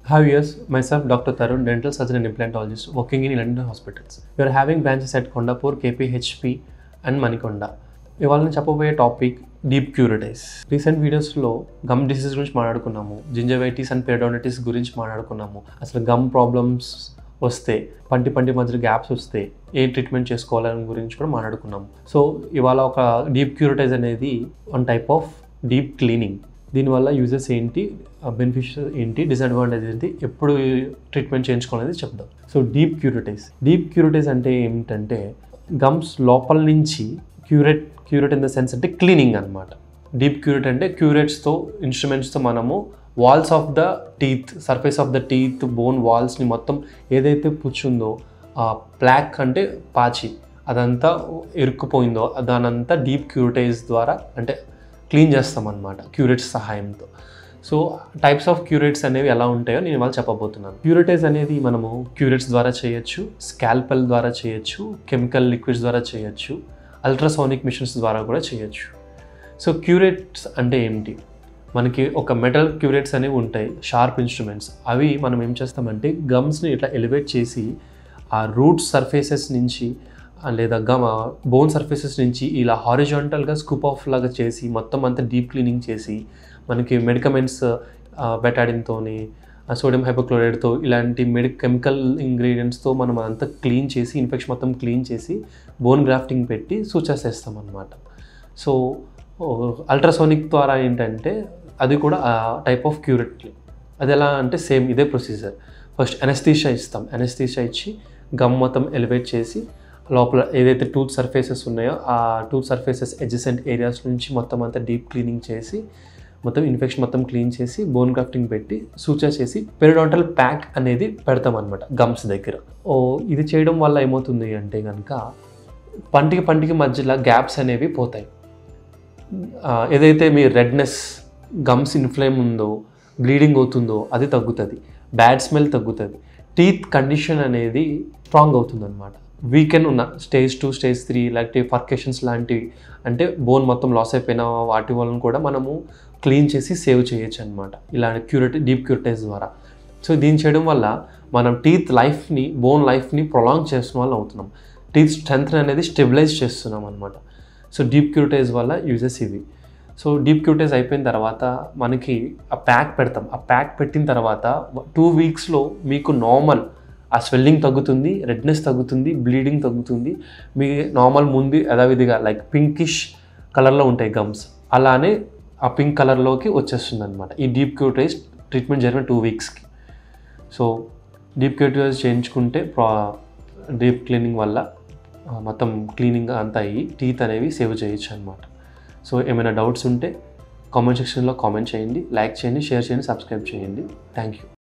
Hi viewers, myself Dr. Tarun, dental surgeon and implantologist working in Eledent Hospitals. We are having branches at Kondapur, KPHP and Manikonda. ఇవాళ నేను చెప్పబోయే topic deep curettage. Recent వీడియోస్లో gum disease గురించి మాట్లాడుకున్నాము, gingivitis and పెరిడోనిటిస్ గురించి మాట్లాడుకున్నాము. అసలు gum problems వస్తే పంటి మధ్య గ్యాప్స్ వస్తే ఏ ట్రీట్మెంట్ చేసుకోవాలని గురించి కూడా మాట్లాడుకున్నాము. సో ఇవాళ ఒక డీప్ క్యూరిటైజ్ అనేది one type of deep cleaning. దీనివల్ల యూజెస్ ఏంటి, బెనిఫిట్స్ ఏంటి, డిసడ్వాంటేజ్ ఏంటి, ఎప్పుడు ట్రీట్మెంట్ చేయించుకోవాలనేది చెప్దాం. సో డీప్ క్యూరిటైజ్ అంటే ఏమిటంటే గమ్స్ లోపల నుంచి క్యూరేట్ ఇన్ ద సెన్స్ అంటే క్లీనింగ్ అనమాట. డీప్ క్యూరేట్ అంటే క్యూరేట్స్తో ఇన్స్ట్రుమెంట్స్తో మనము walls of the teeth, surface of the teeth, bone వాల్స్ని మొత్తం ఏదైతే పుచ్చుందో ప్లాక్ అంటే పాచి అదంతా ఇరుక్కుపోయిందో దానంతా డీప్ క్యూరిటైజ్ ద్వారా అంటే క్లీన్ చేస్తామన్నమాట క్యూరేట్స్ సహాయంతో. సో టైప్స్ ఆఫ్ క్యూరేట్స్ అనేవి ఎలా ఉంటాయో నేను ఇవాళ చెప్పబోతున్నాను. క్యూరేటైజ్ అనేది మనము క్యూరేట్స్ ద్వారా చేయొచ్చు, స్కాల్పెల్ ద్వారా చేయొచ్చు, కెమికల్ లిక్విడ్స్ ద్వారా చేయొచ్చు, అల్ట్రాసోనిక్ మిషన్స్ ద్వారా కూడా చేయొచ్చు. సో క్యూరేట్స్ అంటే ఏమిటి? మనకి ఒక మెటల్ క్యూరేట్స్ అనేవి ఉంటాయి, షార్ప్ ఇన్స్ట్రుమెంట్స్. అవి మనం ఏం చేస్తామంటే గమ్స్ని ఇట్లా ఎలివేట్ చేసి ఆ రూట్ సర్ఫేసెస్ నుంచి లేదా బోన్ సర్ఫేసెస్ నుంచి ఇలా హారిజాంటల్గా స్కూప్ ఆఫ్ లాగా చేసి మొత్తం అంతా డీప్ క్లీనింగ్ చేసి మనకి మెడికమెంట్స్ బెటాడిన్తోని, సోడియం హైపోక్లోరైడ్తో ఇలాంటి కెమికల్ ఇంగ్రీడియంట్స్తో మనం అంతా క్లీన్ చేసి ఇన్ఫెక్షన్ మొత్తం క్లీన్ చేసి బోన్ గ్రాఫ్టింగ్ పెట్టి సూచర్స్ వేస్తాం అన్నమాట. సో అల్ట్రాసోనిక్ ద్వారా ఏంటంటే అది కూడా టైప్ ఆఫ్ క్యూరేట్. అది ఎలా అంటే సేమ్ ఇదే ప్రొసీజర్. ఫస్ట్ అనస్థీషియా ఇస్తాం, అనస్థీషియా ఇచ్చి గమ్ మొత్తం ఎలివేట్ చేసి లోపల ఏదైతే టూత్ సర్ఫేసెస్ ఉన్నాయో ఆ టూత్ సర్ఫేసెస్ ఎడ్జసెంట్ ఏరియాస్ నుంచి మొత్తం అంతా డీప్ క్లీనింగ్ చేసి మొత్తం ఇన్ఫెక్షన్ మొత్తం క్లీన్ చేసి బోన్ గ్రాఫ్టింగ్ పెట్టి సూచర్ చేసి పెరిడోంటల్ ప్యాక్ అనేది పెడతాం అనమాట గమ్స్ దగ్గర. ఇది చేయడం వల్ల ఏమవుతుంది అంటే కనుక పంటికి మధ్యలో గ్యాప్స్ అనేవి పోతాయి. ఏదైతే మీ రెడ్నెస్, గమ్స్ ఇన్ఫ్లేమ్ ఉందో, బ్లీడింగ్ అవుతుందో అది తగ్గుతుంది, బ్యాడ్ స్మెల్ తగ్గుతుంది, టీత్ కండిషన్ అనేది స్ట్రాంగ్ అవుతుంది అనమాట. వీకెండ్ ఉన్న స్టేజ్ 2, స్టేజ్ 3 లేకపోతే ఫర్కేషన్స్ లాంటివి అంటే బోన్ మొత్తం లాస్ అయిపోయిన వాటి వలన కూడా మనము క్లీన్ చేసి సేవ్ చేయొచ్చు అనమాట ఇలాంటి డీప్ క్యూరిటైజ్ ద్వారా. సో దీన్ని చేయడం వల్ల మనం టీత్ లైఫ్ని, బోన్ లైఫ్ని ప్రొలాంగ్ చేస్తున్న వాళ్ళు అవుతున్నాం, టీత్ స్ట్రెంత్ అనేది స్టెబిలైజ్ చేస్తున్నాం అనమాట. సో డీప్ క్యూరిటైజ్ వల్ల యూజెస్ ఇవి. సో డీప్ క్యూరిటైజ్ అయిపోయిన తర్వాత మనకి ఆ ప్యాక్ పెడతాం. ఆ ప్యాక్ పెట్టిన తర్వాత 2 వీక్స్లో మీకు నార్మల్ ఆ స్వెల్లింగ్ తగ్గుతుంది, రెడ్నెస్ తగ్గుతుంది, బ్లీడింగ్ తగ్గుతుంది. మీ నార్మల్ ముందు యథావిధిగా లైక్ పింకిష్ కలర్లో ఉంటాయి గమ్స్, అలానే ఆ పింక్ కలర్లోకి వచ్చేస్తుంది అనమాట ఈ డీప్ క్యూరిటైజ్ ట్రీట్మెంట్ జరిగిన 2 వీక్స్కి. సో డీప్ క్యూరిటైజ్ చేయించుకుంటే డీప్ క్లీనింగ్ వల్ల మొత్తం క్లీనింగ్ అంతా అయ్యి టీత్ అనేవి సేవ్ చేయొచ్చు అనమాట. సో ఏమైనా డౌట్స్ ఉంటే కామెంట్ సెక్షన్లో కామెంట్ చేయండి, లైక్ చేయండి, షేర్ చేయండి, సబ్స్క్రైబ్ చేయండి. Thank you.